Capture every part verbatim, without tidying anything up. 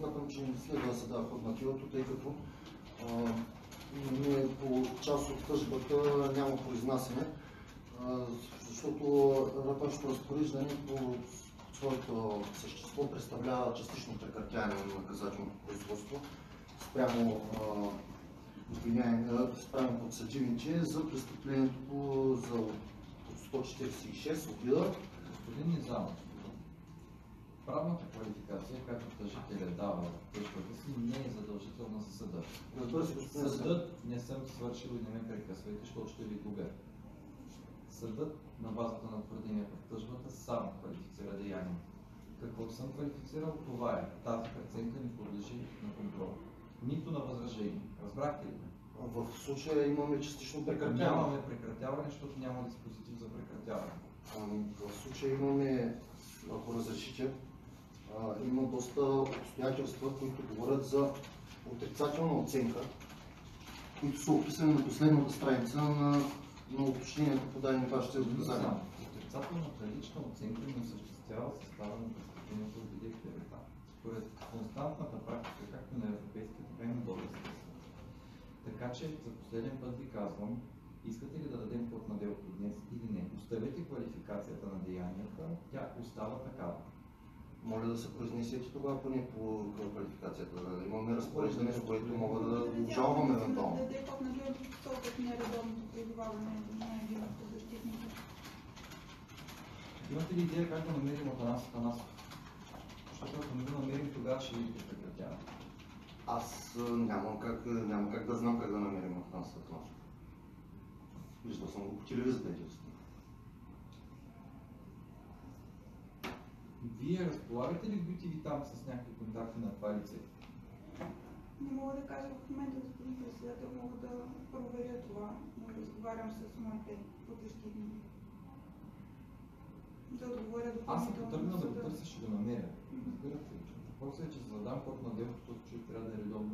смятам, че не следва да се дава ход на тялото, тъй като а, ние по част от тъжбата няма произнасяне, а, защото нашето разпореждане по своето същество представлява частично прекратяване на наказателното производство спрямо обвиняемия, спрямо подсъдимите за престъплението по за сто четиридесет и шест обида. Господин Низамов, правната квалификация, която тъжителя дава в тъжбата си, не е задължителна за съда. Съдът не съм свършил и не ме прекъсвайте, защото ще ви губя. Съдът на базата на твърденията в тъжбата сам квалифицира деянието. Какво съм квалифицирал, това е. Тази преценка не подлежи на контрол. Нито на възражение. Разбрахте ли ме? В случая имаме частично прекратяване. Нямаме прекратяване, защото няма диспозитив за прекратяване. В случая имаме, ако разрешите, има доста обстоятелства, които говорят за отрицателна оценка, които са описани на последната страница на, на уточнението по дадени вашите доказания. Отрицателната лична оценка не осъществява състава на престъплението в виде клевета. Според константната практика, както на европейския, така и на българския съд. Така че за последен път ви казвам, искате ли да дадем ход на делото днес или не? Оставете квалификацията на деянията, тя остава такава. Моля да се произнесете тогава поне по квалификацията, да имаме разпореждане, с което мога да обжалваме евентуално. Да даде ход на делото с оглед нередовното пребиваване на един от защитните. Имате ли идея как да намерим Атанас Атанасов? Защото ако не го намерим, тогава ще видите прекратяване. Аз нямам как, няма как да знам как да намерим Атанас Атанасов. Виждал съм го по телевизията единствено. Вие разполагате ли бити там с някакви контакти на това лице? Не мога да кажа в момента, господин председател, мога да проверя това, да разговарям с моите подзащитни. Да отговоря Аз допълнително. ако тръгна да го търся, ще го намеря. Разбирате ли? Въпросът е, че за да задам ход на делото, този човек трябва да е редовно.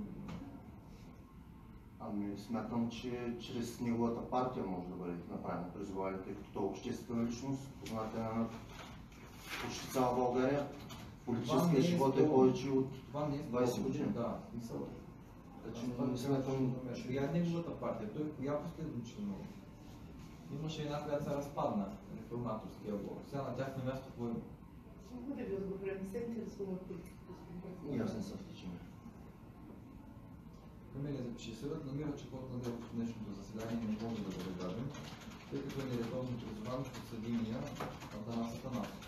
Ами смятам, че чрез неговата партия може да бъде направено призование, тъй като той е обществена личност, позната на почти цяла България. Политическия живот е повече от двайсет години. Да, смисъл. Значи не смятам... Коя е неговата партия? Той коя последно членува? Имаше една, която се разпадна, реформаторския блок. Сега на тяхно място какво има? Мога да ви отговоря, не се интересува от политиката. И аз не съм в течение. Камелия запише, съдът намира, че ход на делото в днешното заседание не може да бъде даден, тъй като е нередовно призован от подсъдимия Атанас Атанасов.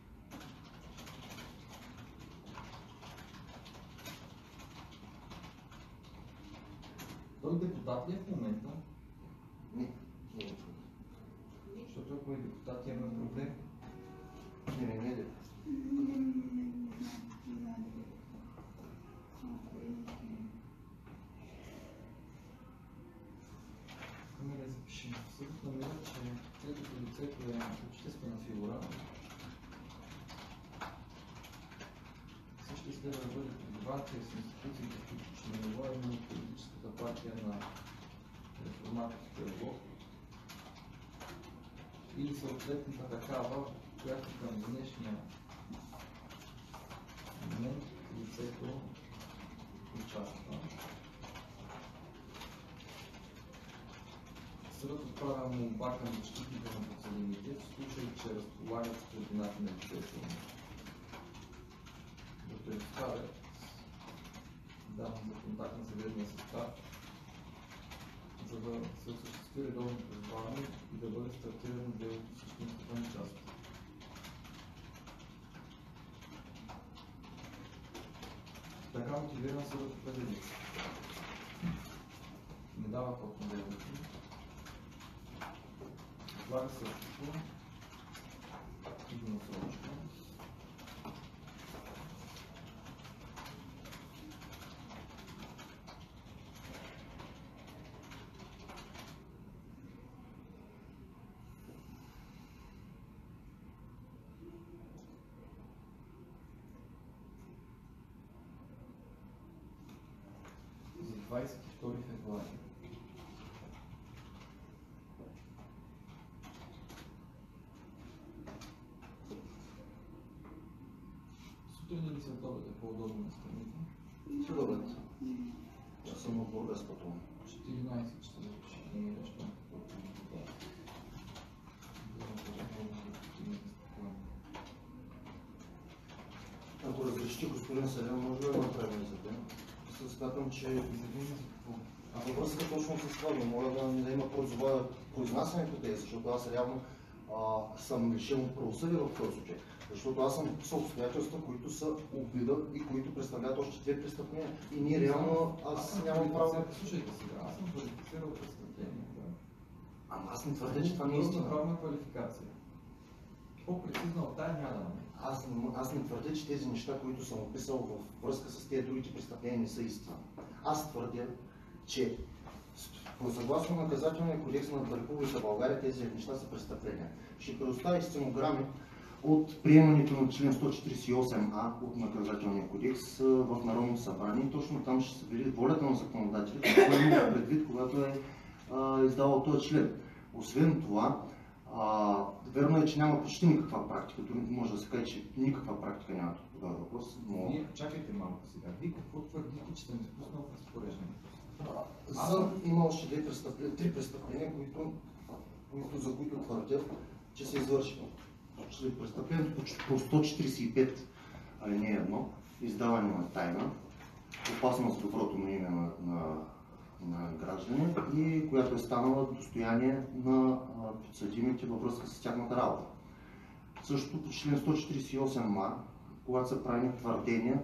Той депутат ли е в момента? Не, не е. Защото ако е депутат, имаме проблем. Не, не, не е депутат. Камелия запише. Съдът намира, че тъй като лицето е обществена фигура, също следва да бъде призован чрез институциите, които членува именно политическата партия на реформаторския блок или съответната такава, която към днешния момент лицето участва. Съдът отправя молба към защитите на подсъдимите, в случай, че разполагат с координати на лицето, да предоставят данни за контакт на съдебния състав, за да се осъществи редовно призоваване и да бъде стартирано делото с същинската му част. Така мотивиран съдът определи. Не дава ход на делото. Отлага същото и го насрочва. За двадесет и втори февруари. Сутрин ли се отдобете по-удобно на страните? безпътуване. четиринайсет ще запишем и нещо. Ако разрешите, господин Селен, може да направим изявление. Смятам, че а във връзка точно с това, но моля да не да има произнасяне по тези, защото аз реално а, съм лишен от правосъдие в този случай. Защото аз съм писал обстоятелства, които са обида и които представляват още две престъпления. И ние реално, аз нямам право. Слушайте сега, аз съм квалифицирал престъпление. Ама аз не твърдя, че това не е истина. Правна квалификация. По-прецизно от тая няма да ме. Аз, аз не твърдя, че тези неща, които съм описал във връзка с тези другите престъпления, не са истина. Аз твърдя, че по съгласно наказателния кодекс на Република България тези неща са престъпления. Ще предоставя стенограми от приемането на член сто четиридесет и осем а от наказателния кодекс в Народното събрание. Точно там ще се види волята на законодателите, какво е имал предвид, когато е а, издавал този член. Освен това, а, верно е, че няма почти никаква практика, дори може да се каже, че никаква практика няма по този въпрос. Но... Вие чакайте малко сега. Вие какво твърдите, че съм изпуснал в разпореждането? Съм имал още две престъпления, три престъпления, които, които, за които твърдя, че са извършени. Престъплението по сто четиридесет и пет алинея едно, издаване на тайна, опасност доброто име на, на, на граждани и която е станала достояние на подсъдимите във връзка с тяхната работа. Също по член сто четиридесет и осем а, когато са правени твърдения,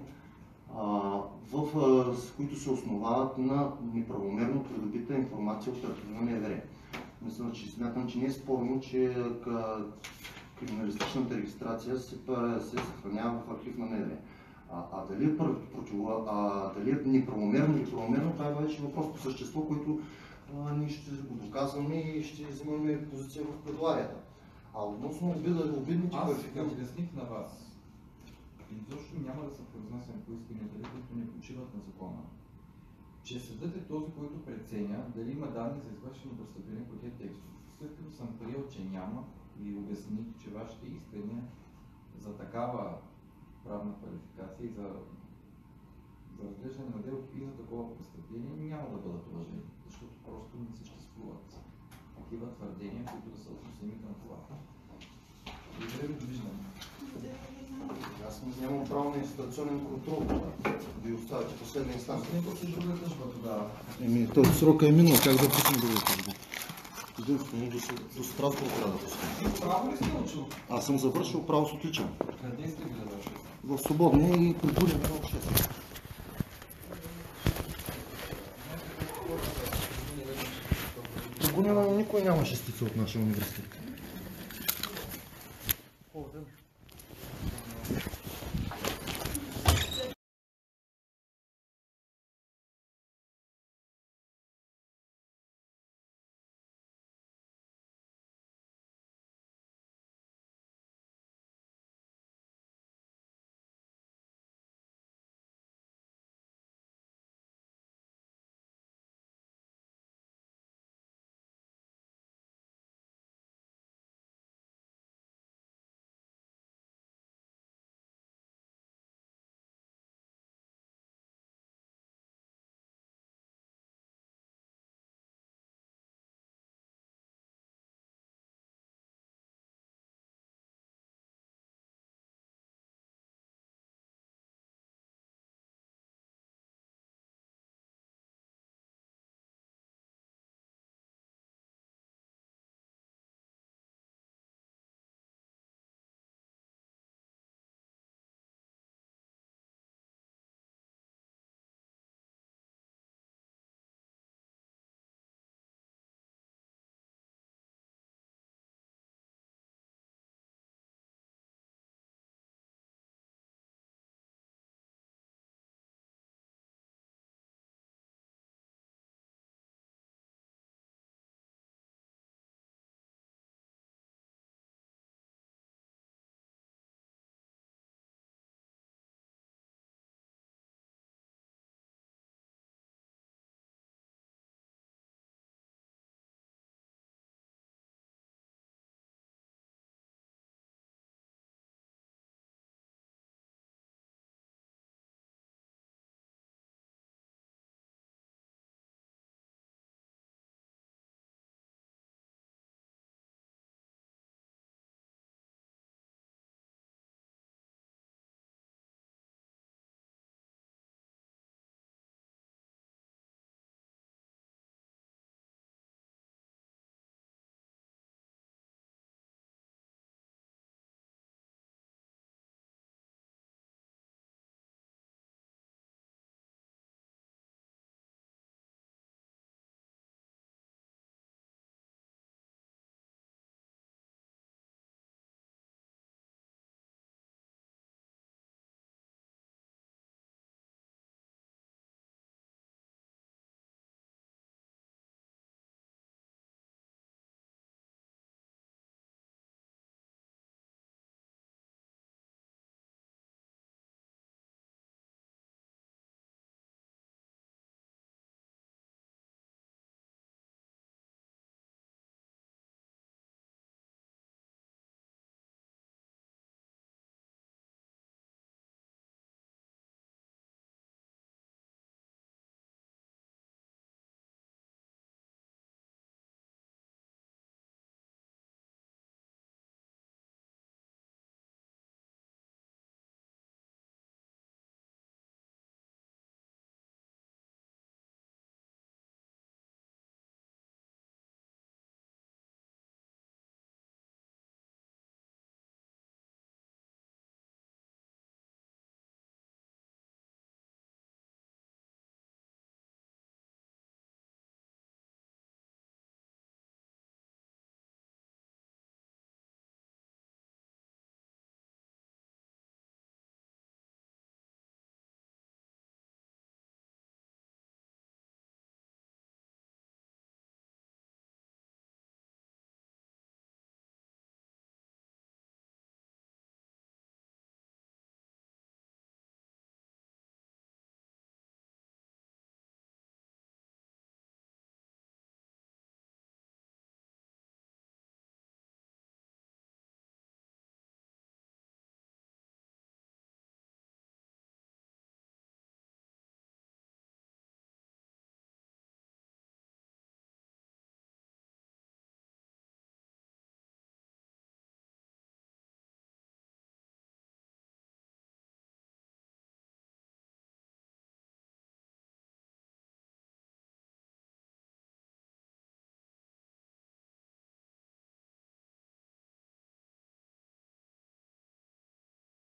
в, с които се основават на неправомерно придобита информация от архива на МВР. Мисля, че смятам, че не е спорно, че криминалистичната регистрация се, се съхранява в архив на МВР. А, а, дали е против, а дали е неправомерно или правомерно, това е вече въпрос по същество, който а, ние ще го доказваме и ще взимаме позиция в предлагата. А относно обида, обидните квалификации... Аз обясних на вас. Изобщо няма да се произнасям по исканията, които не почиват на закона. Че съдът е този, който преценя дали има данни за извършено престъпление по тези текстове. След като съм приел, че няма и обясних, че вашите искания за такава правна квалификация и за, за разглеждане на делото и за такова престъпление няма да бъдат уважени, защото просто не съществуват такива твърдения, които да са относими към това. Благодаря ви, довиждане. Аз нямам право на институционен контрол. Ви оставяте последна инстанция. Не се друга тъжба тогава. Еми, този срок е минал, как да пуснем друга тъжба? Единствено до, до Страсбург трябва да пуснем. Право ли сте учил? Аз съм завършил право с отличен. Къде сте ги завършили? В свободния и културен на обществен. Тук никой няма шестица от нашия университет.